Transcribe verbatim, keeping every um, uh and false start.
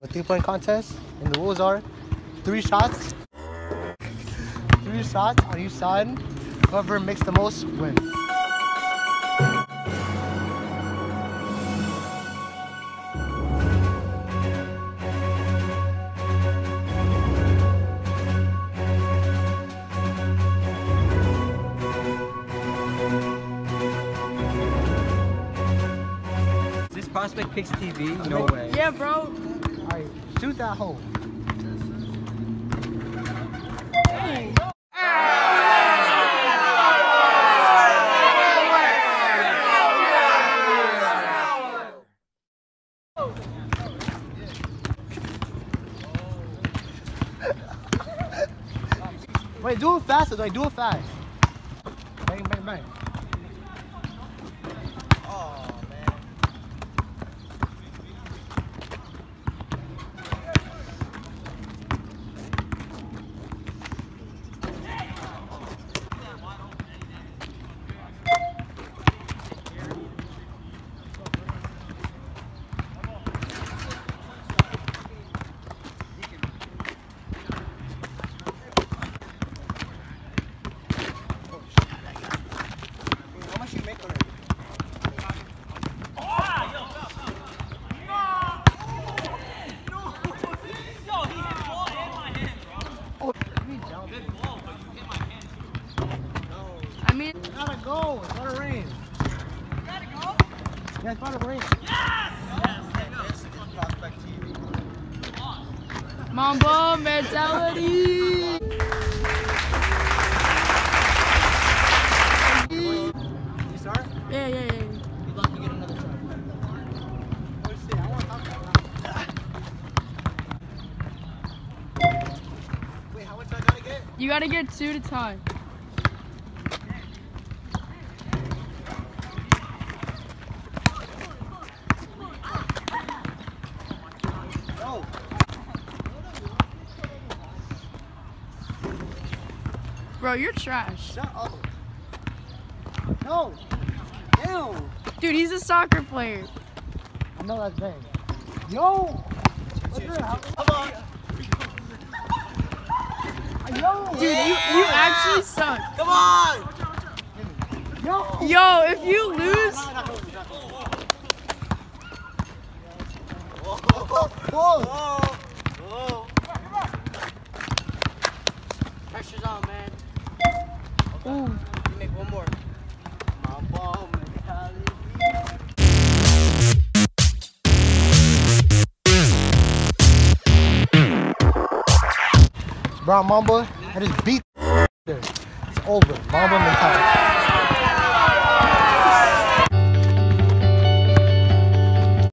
A three-point contest, and the rules are three shots, three shots on each side. Whoever makes the most wins. This prospect picks T V? No way. Yeah, bro. Alright, shoot that hole. Hey. Wait, do it faster, like do it fast. Bang, bang, bang. Oh, man. I mean, It's gotta go. It's gotta rain. you gotta go? Yeah, it's gotta rain. Yes! This is Prospect T V. Mamba mentality! You start? Yeah, yeah, yeah. You'd like to get another shot. Let's see. I want to talk about that. Wait, how much I gotta get? You gotta get two to tie. No. Bro, you're trash. Shut up. No. Ew. Dude, he's a soccer player. I know that's bang. Yo. What's the hell? Come on. Yo. Dude, you, you actually suck. Come on. Yo. Yo, if you lose, Whoa. Whoa. Whoa. Pressure's on, man. ooh. Make one more. Mambo mentality. Bro, Mambo, I just beat. It's over. Mambo mentality.